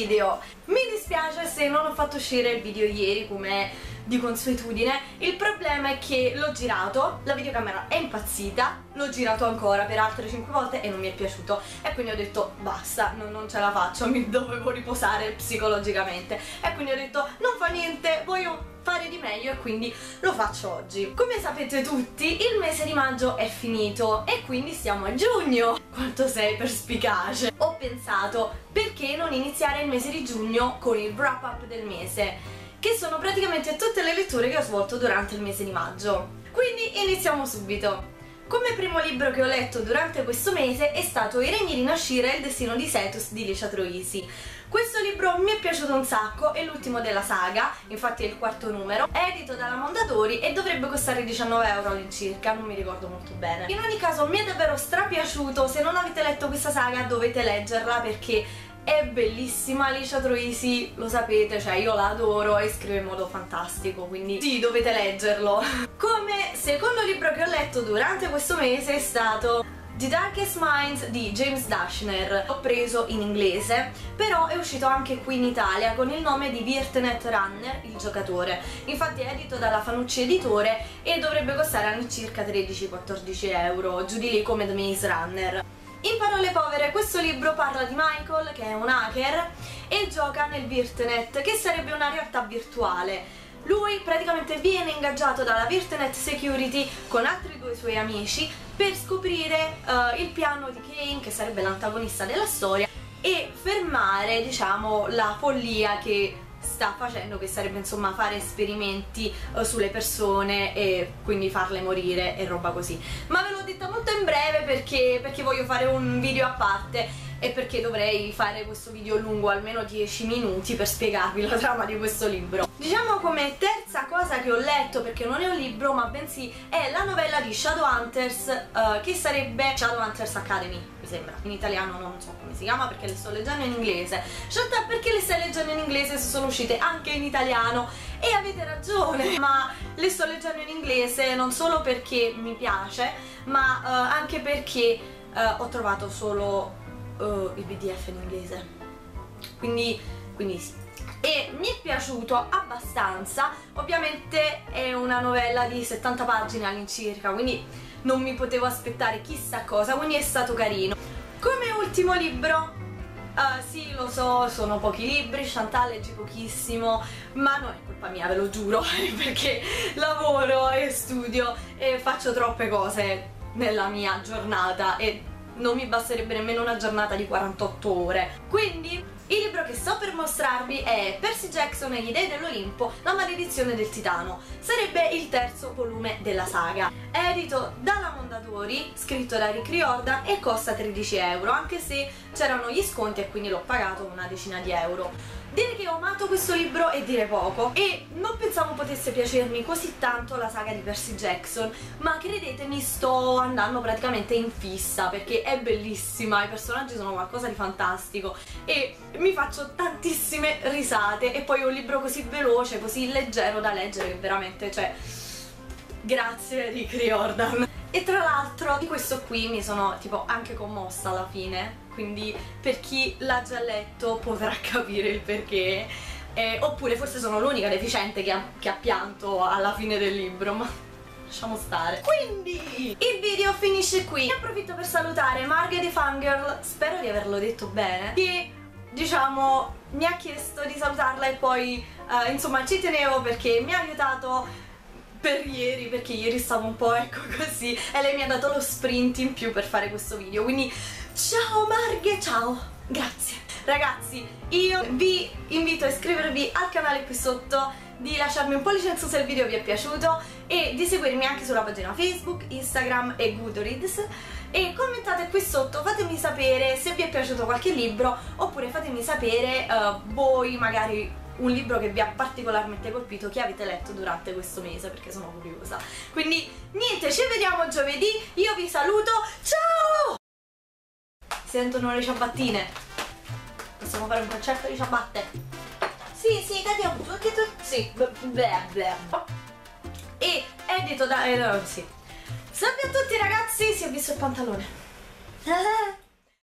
video. Mi dispiace se non ho fatto uscire il video ieri come di consuetudine. Il problema è che l'ho girato, la videocamera è impazzita, l'ho girato ancora per altre 5 volte e non mi è piaciuto, e quindi ho detto basta, non ce la faccio, mi dovevo riposare psicologicamente, e quindi ho detto non fa niente, voglio fare di meglio e quindi lo faccio oggi. Come sapete tutti, il mese di maggio è finito e quindi siamo a giugno. Quanto sei perspicace! Ho pensato, perché non iniziare il mese di giugno con il wrap up del mese, che sono praticamente tutte le letture che ho svolto durante il mese di maggio. Quindi iniziamo subito. Come primo libro che ho letto durante questo mese è stato I Regni di Nashira e il destino di Cetus di Licia Troisi. Questo libro mi è piaciuto un sacco, è l'ultimo della saga, infatti è il 4º numero, è edito dalla Mondadori e dovrebbe costare 19 euro all'incirca, non mi ricordo molto bene. In ogni caso mi è davvero strapiaciuto, se non avete letto questa saga dovete leggerla perché è bellissima. Licia Troisi, lo sapete, cioè io la adoro e scrive in modo fantastico, quindi sì, dovete leggerlo. Come secondo libro che ho letto durante questo mese è stato The Darkest Minds di James Dashner. L'ho preso in inglese, però è uscito anche qui in Italia con il nome di Virtenet Runner, il giocatore. Infatti è edito dalla Fanucci Editore e dovrebbe costare all'incirca 13-14 euro, giù di lì come The Maze Runner. In parole povere, questo libro parla di Michael, che è un hacker, e gioca nel Virtenet, che sarebbe una realtà virtuale. Lui praticamente viene ingaggiato dalla Virtenet Security con altri 2 suoi amici per scoprire il piano di Kane, che sarebbe l'antagonista della storia, e fermare, diciamo, la follia che sta facendo, che sarebbe insomma fare esperimenti sulle persone e quindi farle morire e roba così. Ma ve l'ho detta molto in breve perché voglio fare un video a parte e perché dovrei fare questo video lungo almeno 10 minuti per spiegarvi la trama di questo libro. Diciamo come terza cosa che ho letto, perché non è un libro ma bensì è la novella di Shadowhunters, che sarebbe Shadowhunters Academy, mi sembra. In italiano non so come si chiama perché le sto leggendo in inglese. Shanta, perché le stai leggendo in inglese se sono uscite anche in italiano? E avete ragione, ma le sto leggendo in inglese non solo perché mi piace, ma anche perché ho trovato solo il PDF in inglese, quindi sì. E mi è piaciuto abbastanza. Ovviamente è una novella di 70 pagine all'incirca, quindi non mi potevo aspettare chissà cosa, quindi è stato carino. Come ultimo libro, sì, lo so, sono pochi libri, Chantal leggi pochissimo, ma non è colpa mia, ve lo giuro, perché lavoro e studio e faccio troppe cose nella mia giornata e non mi basterebbe nemmeno una giornata di 48 ore. Quindi il libro che sto per mostrarvi è Percy Jackson e gli Dei dell'Olimpo, la maledizione del Titano. Sarebbe il 3º volume della saga. È edito dalla Mondadori, scritto da Rick Riordan e costa 13 euro, anche se c'erano gli sconti e quindi l'ho pagato una decina di euro. Dire che ho amato questo libro è dire poco e non pensavo potesse piacermi così tanto la saga di Percy Jackson, ma credetemi sto andando praticamente in fissa perché è bellissima, i personaggi sono qualcosa di fantastico e mi faccio tantissime risate, e poi è un libro così veloce, così leggero da leggere che veramente, cioè, grazie Rick Riordan. E tra l'altro di questo qui mi sono tipo anche commossa alla fine, quindi per chi l'ha già letto potrà capire il perché, oppure forse sono l'unica deficiente che ha pianto alla fine del libro, ma lasciamo stare. Quindi il video finisce qui. Ne approfitto per salutare Marghe the Fangirl, spero di averlo detto bene, che diciamo mi ha chiesto di salutarla e poi insomma ci tenevo perché mi ha aiutato per ieri, perché ieri stavo un po' ecco così e lei mi ha dato lo sprint in più per fare questo video, quindi ciao Marghe, ciao, grazie. Ragazzi, io vi invito a iscrivervi al canale qui sotto, di lasciarmi un pollice in su se il video vi è piaciuto e di seguirmi anche sulla pagina Facebook, Instagram e Goodreads, e commentate qui sotto, fatemi sapere se vi è piaciuto qualche libro oppure fatemi sapere voi magari un libro che vi ha particolarmente colpito che avete letto durante questo mese, perché sono curiosa. Quindi niente, ci vediamo giovedì, io vi saluto, ciao! Si sentono le ciabattine, possiamo fare un concerto di ciabatte? Sì, cadiamo giù anche tu, sì, e edito da... sì. Salve a tutti ragazzi, si è visto il pantalone.